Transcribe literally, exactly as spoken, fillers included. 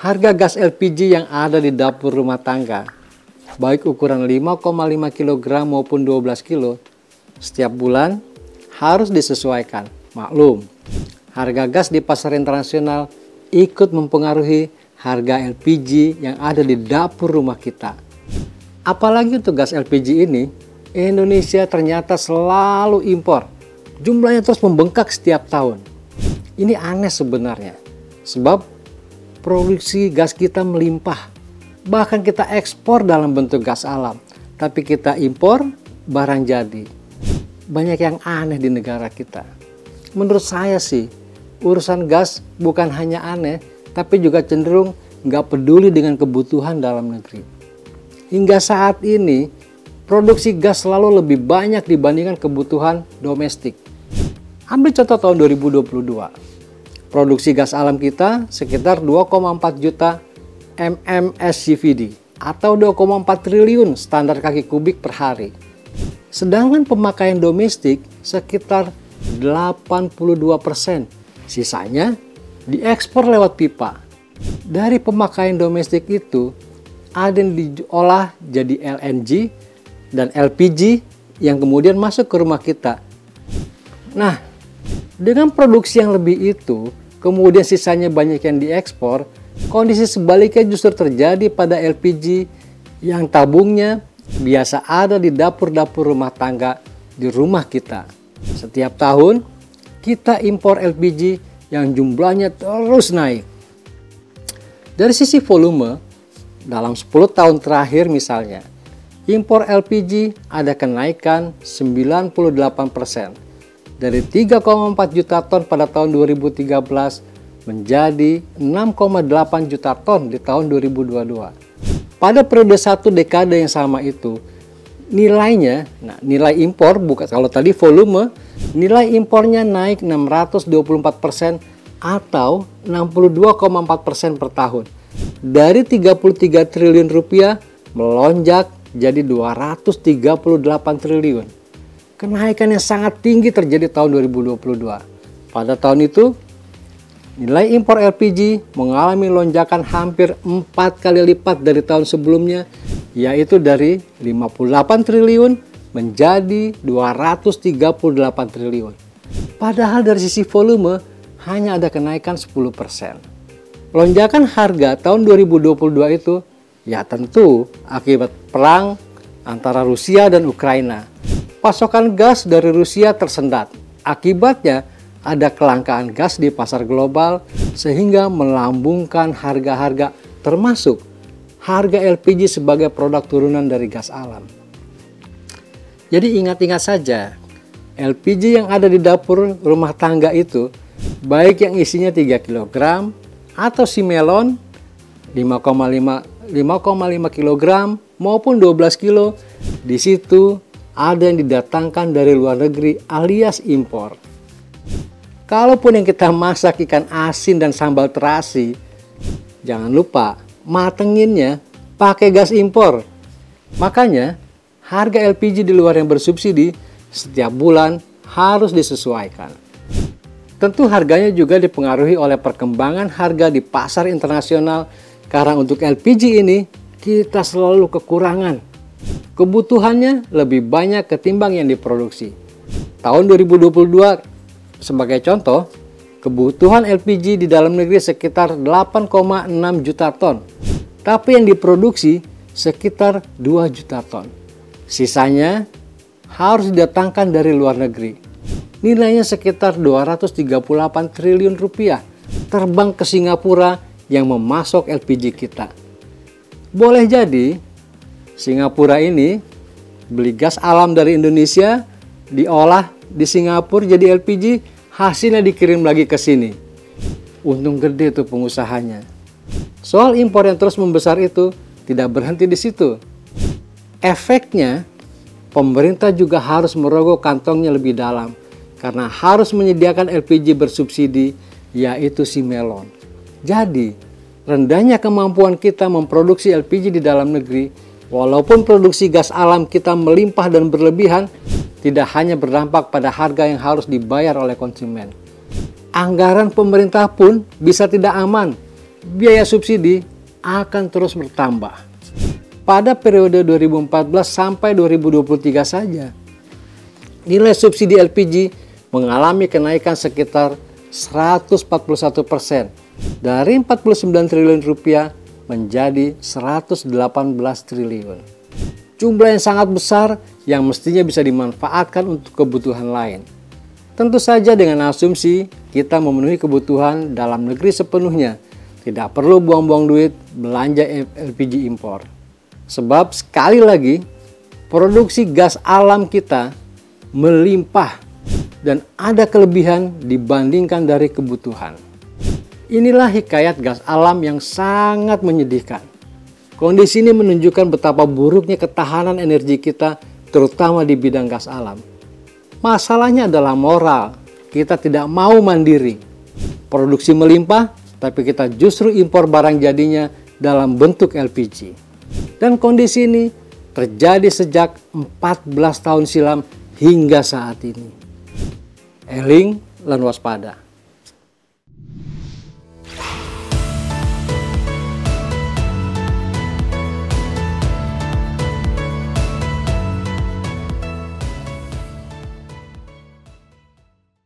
Harga gas L P G yang ada di dapur rumah tangga, baik ukuran lima koma lima kilogram maupun dua belas kilo, setiap bulan harus disesuaikan. Maklum, harga gas di pasar internasional ikut mempengaruhi harga L P G yang ada di dapur rumah kita. Apalagi untuk gas L P G ini, Indonesia ternyata selalu impor. Jumlahnya terus membengkak setiap tahun. Ini aneh sebenarnya, sebab produksi gas kita melimpah. Bahkan kita ekspor dalam bentuk gas alam, tapi kita impor barang jadi. Banyak yang aneh di negara kita. Menurut saya sih, urusan gas bukan hanya aneh, tapi juga cenderung nggak peduli dengan kebutuhan dalam negeri. Hingga saat ini, produksi gas selalu lebih banyak dibandingkan kebutuhan domestik. Ambil contoh tahun dua ribu dua puluh dua. Produksi gas alam kita sekitar dua koma empat juta M M S C V D atau dua koma empat triliun standar kaki kubik per hari. Sedangkan pemakaian domestik sekitar delapan puluh dua persen. Sisanya diekspor lewat pipa. Dari pemakaian domestik itu ada yang diolah jadi L N G dan L P G yang kemudian masuk ke rumah kita. Nah, dengan produksi yang lebih itu, kemudian sisanya banyak yang diekspor, kondisi sebaliknya justru terjadi pada L P G yang tabungnya biasa ada di dapur-dapur rumah tangga di rumah kita. Setiap tahun kita impor L P G yang jumlahnya terus naik. Dari sisi volume, dalam sepuluh tahun terakhir misalnya, impor L P G ada kenaikan sembilan puluh delapan persen. Dari tiga koma empat juta ton pada tahun dua ribu tiga belas menjadi enam koma delapan juta ton di tahun dua ribu dua puluh dua. Pada periode satu dekade yang sama itu, nilainya, nah nilai impor, bukan kalau tadi volume, nilai impornya naik enam ratus dua puluh empat persen atau enam puluh dua koma empat persen per tahun. Dari tiga puluh tiga triliun rupiah melonjak jadi dua ratus tiga puluh delapan triliun. Kenaikan yang sangat tinggi terjadi tahun dua ribu dua puluh dua. Pada tahun itu, nilai impor L P G mengalami lonjakan hampir empat kali lipat dari tahun sebelumnya, yaitu dari lima puluh delapan triliun menjadi dua ratus tiga puluh delapan triliun. Padahal dari sisi volume hanya ada kenaikan sepuluh persen. Lonjakan harga tahun dua ribu dua puluh dua itu ya tentu akibat perang antara Rusia dan Ukraina. Pasokan gas dari Rusia tersendat. Akibatnya ada kelangkaan gas di pasar global sehingga melambungkan harga-harga termasuk harga L P G sebagai produk turunan dari gas alam. Jadi ingat-ingat saja, L P G yang ada di dapur rumah tangga itu baik yang isinya tiga kilogram atau si melon lima koma lima kilogram maupun dua belas kilo, di situ ada yang didatangkan dari luar negeri alias impor. Kalaupun yang kita masak ikan asin dan sambal terasi, jangan lupa matenginnya pakai gas impor. Makanya harga L P G di luar yang bersubsidi setiap bulan harus disesuaikan. Tentu harganya juga dipengaruhi oleh perkembangan harga di pasar internasional, karena untuk L P G ini kita selalu kekurangan. Kebutuhannya lebih banyak ketimbang yang diproduksi. Tahun dua ribu dua puluh dua sebagai contoh, kebutuhan L P G di dalam negeri sekitar delapan koma enam juta ton, tapi yang diproduksi sekitar dua juta ton. Sisanya harus didatangkan dari luar negeri. Nilainya sekitar dua ratus tiga puluh delapan triliun rupiah, terbang ke Singapura yang memasok L P G kita. Boleh jadi Singapura ini beli gas alam dari Indonesia, diolah di Singapura jadi L P G, hasilnya dikirim lagi ke sini. Untung gede tuh pengusahanya. Soal impor yang terus membesar itu tidak berhenti di situ. Efeknya, pemerintah juga harus merogoh kantongnya lebih dalam karena harus menyediakan L P G bersubsidi, yaitu si melon. Jadi, rendahnya kemampuan kita memproduksi L P G di dalam negeri, walaupun produksi gas alam kita melimpah dan berlebihan, tidak hanya berdampak pada harga yang harus dibayar oleh konsumen. Anggaran pemerintah pun bisa tidak aman biaya subsidi akan terus bertambah. Pada periode dua ribu empat belas sampai dua ribu dua puluh tiga saja, nilai subsidi L P G mengalami kenaikan sekitar seratus empat puluh satu persen dari empat puluh sembilan triliun rupiah menjadi seratus delapan belas triliun. Jumlah yang sangat besar yang mestinya bisa dimanfaatkan untuk kebutuhan lain. Tentu saja dengan asumsi kita memenuhi kebutuhan dalam negeri sepenuhnya, tidak perlu buang-buang duit belanja L P G impor. Sebab sekali lagi, produksi gas alam kita melimpah dan ada kelebihan dibandingkan dari kebutuhan. Inilah hikayat gas alam yang sangat menyedihkan. Kondisi ini menunjukkan betapa buruknya ketahanan energi kita, terutama di bidang gas alam. Masalahnya adalah moral. Kita tidak mau mandiri. Produksi melimpah, tapi kita justru impor barang jadinya dalam bentuk L P G. Dan kondisi ini terjadi sejak empat belas tahun silam hingga saat ini. Eling lan waspada.